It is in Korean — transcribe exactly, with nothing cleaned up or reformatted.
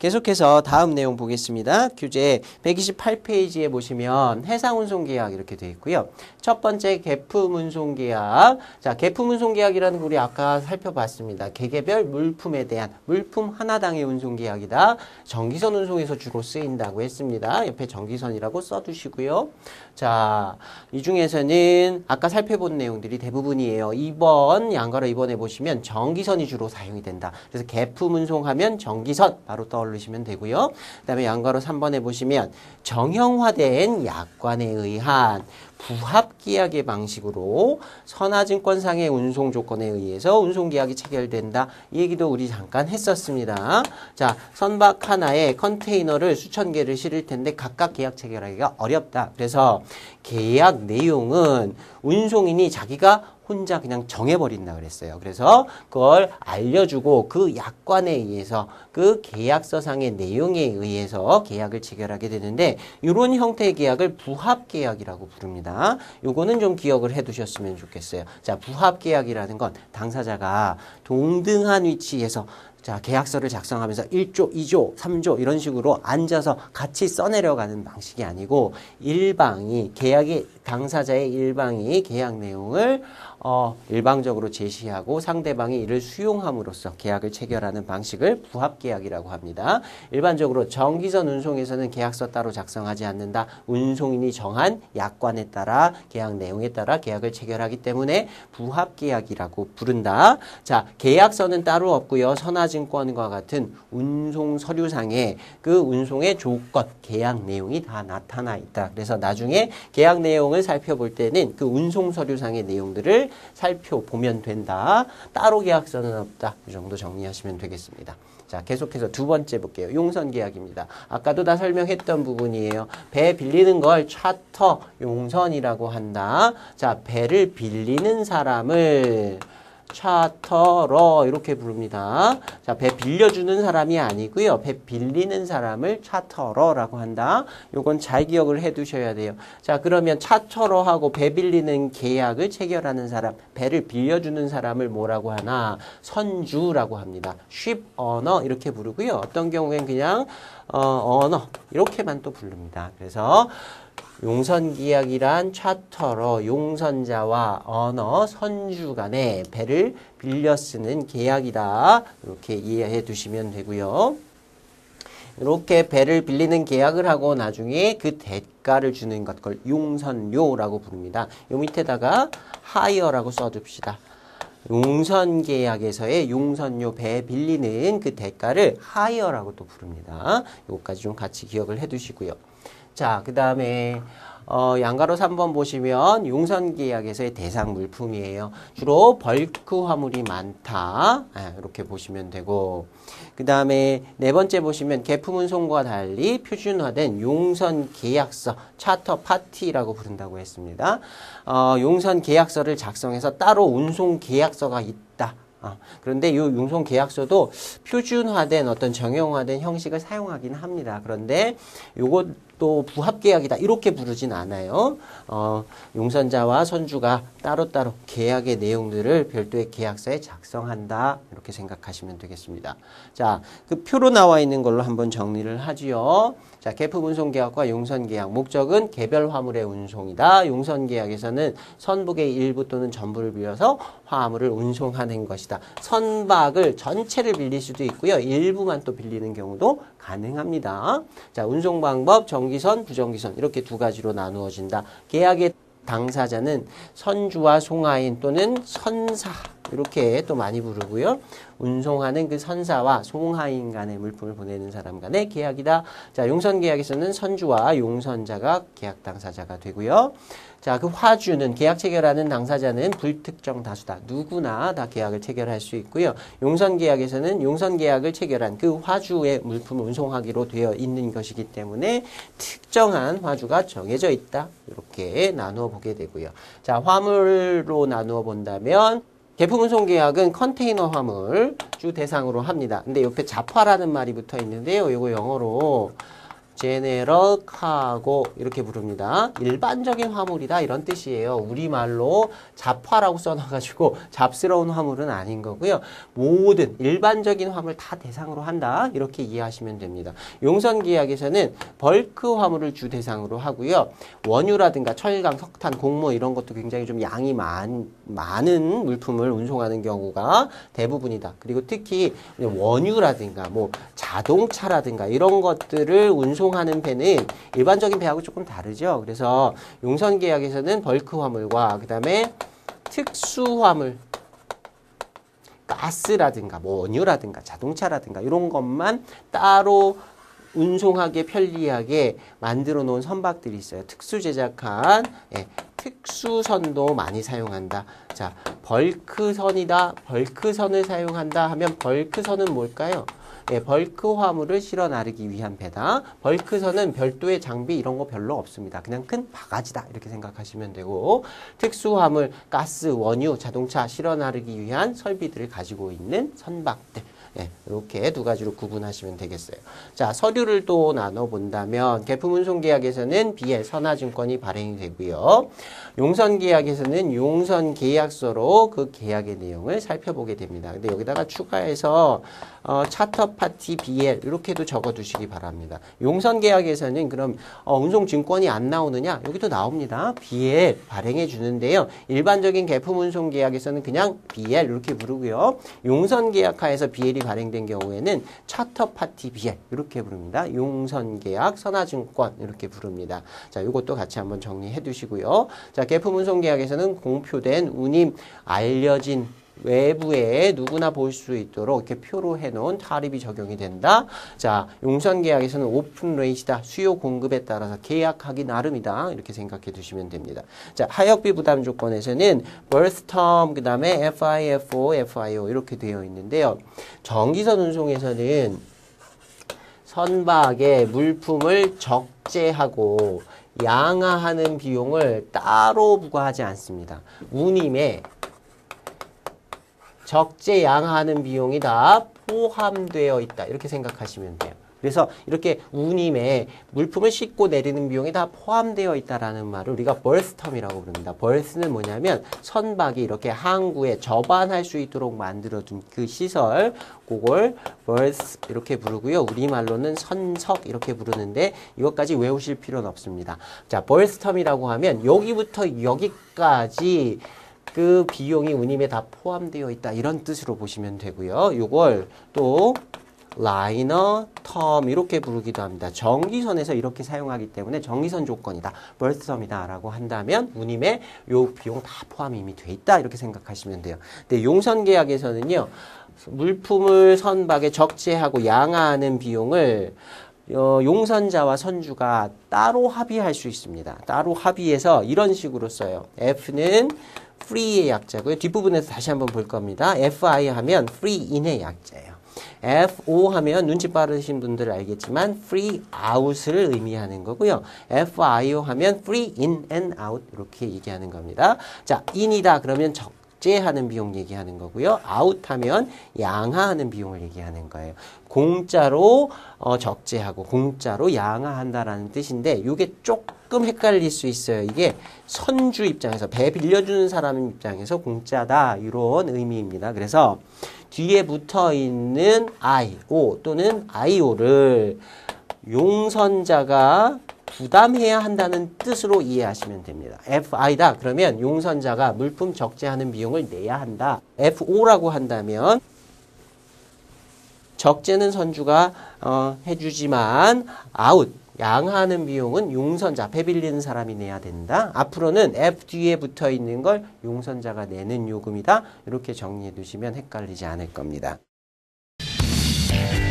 계속해서 다음 내용 보겠습니다. 교재 백이십팔 페이지에 보시면 해상운송계약 이렇게 되어 있고요. 첫 번째 계품운송계약. 자, 계품운송계약이라는 거 우리 아까 살펴봤습니다. 계계별 물품에 대한 물품 하나당의 운송계약이다. 전기선 운송에서 주로 쓰인다고 했습니다. 옆에 전기선이라고 써두시고요. 자, 이 중에서는 아까 살펴본 내용들이 대부분이에요. 이 번 양가로 이 번에 보시면 전기선이 주로 사용이 된다. 그래서 계품운송하면 전기선 바로 떠올리시면 되고요. 그 다음에 양가로 삼 번에 보시면 정형화된 약관에 의한 부합계약의 방식으로 선화증권상의 운송 조건에 의해서 운송계약이 체결된다. 이 얘기도 우리 잠깐 했었습니다. 자, 선박 하나에 컨테이너를 수천 개를 실을 텐데 각각 계약 체결하기가 어렵다. 그래서 계약 내용은 운송인이 자기가 혼자 그냥 정해버린다 그랬어요. 그래서 그걸 알려주고 그 약관에 의해서 그 계약서상의 내용에 의해서 계약을 체결하게 되는데 이런 형태의 계약을 부합계약이라고 부릅니다. 요거는 좀 기억을 해두셨으면 좋겠어요. 자, 부합계약이라는 건 당사자가 동등한 위치에서 자, 계약서를 작성하면서 일 조, 이 조, 삼 조 이런 식으로 앉아서 같이 써내려가는 방식이 아니고 일방이 계약의 당사자의 일방이 계약 내용을 어, 일방적으로 제시하고 상대방이 이를 수용함으로써 계약을 체결하는 방식을 부합계약이라고 합니다. 일반적으로 전기선 운송에서는 계약서 따로 작성하지 않는다. 운송인이 정한 약관에 따라 계약 내용에 따라 계약을 체결하기 때문에 부합계약이라고 부른다. 자, 계약서는 따로 없고요. 선화증권과 같은 운송 서류상에 그 운송의 조건, 계약 내용이 다 나타나 있다. 그래서 나중에 계약 내용을 살펴볼 때는 그 운송 서류상의 내용들을 살펴보면 된다. 따로 계약서는 없다. 이 정도 정리하시면 되겠습니다. 자, 계속해서 두 번째 볼게요. 용선 계약입니다. 아까도 다 설명했던 부분이에요. 배 빌리는 걸 차터 용선이라고 한다. 자, 배를 빌리는 사람을 차터러 이렇게 부릅니다. 자, 배 빌려주는 사람이 아니고요. 배 빌리는 사람을 차터러라고 한다. 요건 잘 기억을 해 두셔야 돼요. 자, 그러면 차터러하고 배 빌리는 계약을 체결하는 사람, 배를 빌려주는 사람을 뭐라고 하나? 선주라고 합니다. ship owner 이렇게 부르고요. 어떤 경우엔 그냥 어, owner 이렇게만 또 부릅니다. 그래서 용선계약이란 차터러, 용선자와 언어, 선주 간에 배를 빌려 쓰는 계약이다. 이렇게 이해해 두시면 되고요. 이렇게 배를 빌리는 계약을 하고 나중에 그 대가를 주는 것, 그걸 용선료라고 부릅니다. 요 밑에다가 하이어라고 써둡시다. 용선계약에서의 용선료 배 빌리는 그 대가를 하이어라고 또 부릅니다. 요거까지 좀 같이 기억을 해 두시고요. 자, 그 다음에 어, 양가로 삼 번 보시면 용선계약에서의 대상 물품이에요. 주로 벌크 화물이 많다. 아, 이렇게 보시면 되고 그 다음에 네 번째 보시면 계품운송과 달리 표준화된 용선계약서, 차터 파티라고 부른다고 했습니다. 어, 용선계약서를 작성해서 따로 운송계약서가 있다. 어, 그런데 이 용선계약서도 표준화된 어떤 정형화된 형식을 사용하긴 합니다. 그런데 요것도 부합계약이다 이렇게 부르진 않아요. 어, 용선자와 선주가 따로따로 계약의 내용들을 별도의 계약서에 작성한다 이렇게 생각하시면 되겠습니다. 자, 그 표로 나와 있는 걸로 한번 정리를 하지요. 자, 계품운송계약과 용선계약 목적은 개별 화물의 운송이다. 용선계약에서는 선박의 일부 또는 전부를 빌려서 화물을 운송하는 것이다. 선박을 전체를 빌릴 수도 있고요. 일부만 또 빌리는 경우도 가능합니다. 자, 운송 방법 정기선, 부정기선 이렇게 두 가지로 나누어진다. 계약의 당사자는 선주와 송하인 또는 선사 이렇게 또 많이 부르고요. 운송하는 그 선사와 송하인 간의 물품을 보내는 사람 간의 계약이다. 자, 용선계약에서는 선주와 용선자가 계약 당사자가 되고요. 자, 그 화주는 계약 체결하는 당사자는 불특정 다수다. 누구나 다 계약을 체결할 수 있고요. 용선계약에서는 용선계약을 체결한 그 화주의 물품을 운송하기로 되어 있는 것이기 때문에 특정한 화주가 정해져 있다. 이렇게 나누어 보게 되고요. 자, 화물로 나누어 본다면 계품운송계약은 컨테이너 화물 주 대상으로 합니다. 근데 옆에 자파라는 말이 붙어 있는데요. 이거 영어로 general cargo 이렇게 부릅니다. 일반적인 화물이다 이런 뜻이에요. 우리말로 잡화라고 써놔가지고 잡스러운 화물은 아닌 거고요. 모든 일반적인 화물 다 대상으로 한다 이렇게 이해하시면 됩니다. 용선계약에서는 벌크 화물을 주 대상으로 하고요. 원유라든가 철강, 석탄, 곡물 이런 것도 굉장히 좀 양이 많, 많은 물품을 운송하는 경우가 대부분이다. 그리고 특히 원유라든가 뭐 자동차라든가 이런 것들을 운송하는 배는 일반적인 배하고 조금 다르죠. 그래서 용선계약에서는 벌크 화물과 그 다음에 특수 화물, 가스라든가 뭐 원유라든가 자동차라든가 이런 것만 따로 운송하게 편리하게 만들어 놓은 선박들이 있어요. 특수 제작한 예, 특수선도 많이 사용한다. 자, 벌크선이다. 벌크선을 사용한다 하면 벌크선은 뭘까요? 예, 벌크 화물을 실어 나르기 위한 배다. 벌크선은 별도의 장비 이런 거 별로 없습니다. 그냥 큰 바가지다 이렇게 생각하시면 되고 특수 화물, 가스, 원유, 자동차 실어 나르기 위한 설비들을 가지고 있는 선박들. 예, 이렇게 두 가지로 구분하시면 되겠어요. 자, 서류를 또 나눠본다면 계품운송계약에서는 비엘, 선화증권이 발행이 되고요. 용선계약에서는 용선계약서로 그 계약의 내용을 살펴보게 됩니다. 근데 여기다가 추가해서 어, 차터파티 비엘 이렇게도 적어두시기 바랍니다. 용선계약에서는 그럼 어, 운송증권이 안 나오느냐? 여기도 나옵니다. 비엘 발행해 주는데요. 일반적인 계품운송계약에서는 그냥 비엘 이렇게 부르고요. 용선계약하에서 비엘이 발행된 경우에는 차터파티 비엘 이렇게 부릅니다. 용선계약, 선화증권 이렇게 부릅니다. 자, 이것도 같이 한번 정리해 두시고요. 자, 계품운송계약에서는 공표된 운임 알려진 외부에 누구나 볼 수 있도록 이렇게 표로 해놓은 타립이 적용이 된다. 자, 용선계약에서는 오픈 레이트다. 수요 공급에 따라서 계약하기 나름이다. 이렇게 생각해 두시면 됩니다. 자, 하역비 부담 조건에서는 birth term, 그 다음에 에프아이에프오, 에프아이오 이렇게 되어 있는데요. 정기선 운송에서는 선박에 물품을 적재하고 양하하는 비용을 따로 부과하지 않습니다. 운임에 적재 양하하는 비용이 다 포함되어 있다. 이렇게 생각하시면 돼요. 그래서 이렇게 운임에 물품을 싣고 내리는 비용이 다 포함되어 있다라는 말을 우리가 벌스텀이라고 부릅니다. 벌스는 뭐냐면 선박이 이렇게 항구에 접안할 수 있도록 만들어둔 그 시설, 그걸 벌스 이렇게 부르고요. 우리말로는 선석 이렇게 부르는데 이것까지 외우실 필요는 없습니다. 자, 벌스텀이라고 하면 여기부터 여기까지 그 비용이 운임에 다 포함되어 있다. 이런 뜻으로 보시면 되고요. 이걸 또 라이너, 텀 이렇게 부르기도 합니다. 정기선에서 이렇게 사용하기 때문에 정기선 조건이다. 벌스텀이다 라고 한다면 운임에 요 비용 다 포함이 이미 돼 있다. 이렇게 생각하시면 돼요. 근데 용선계약에서는요. 물품을 선박에 적재하고 양하하는 비용을 어, 용선자와 선주가 따로 합의할 수 있습니다. 따로 합의해서 이런 식으로 써요. F는 free의 약자고요. 뒷부분에서 다시 한번 볼 겁니다. 에프아이 하면 free in의 약자예요. 에프오 하면 눈치 빠르신 분들은 알겠지만 free out을 의미하는 거고요. 에프아이오 하면 free in and out 이렇게 얘기하는 겁니다. 자, in이다 그러면 적재하는 비용 얘기하는 거고요. out 하면 양하하는 비용을 얘기하는 거예요. 공짜로 어, 적재하고 공짜로 양하한다라는 뜻인데 이게 조금 헷갈릴 수 있어요. 이게 선주 입장에서 배 빌려주는 사람 입장에서 공짜다 이런 의미입니다. 그래서 뒤에 붙어있는 아이오 또는 아이오를 용선자가 부담해야 한다는 뜻으로 이해하시면 됩니다. 에프아이다 그러면 용선자가 물품 적재하는 비용을 내야 한다. 에프오라고 한다면 적재는 선주가 어, 해주지만 아웃 양하하는 비용은 용선자, 배 빌리는 사람이 내야 된다. 앞으로는 F 뒤에 붙어 있는 걸 용선자가 내는 요금이다. 이렇게 정리해 두시면 헷갈리지 않을 겁니다.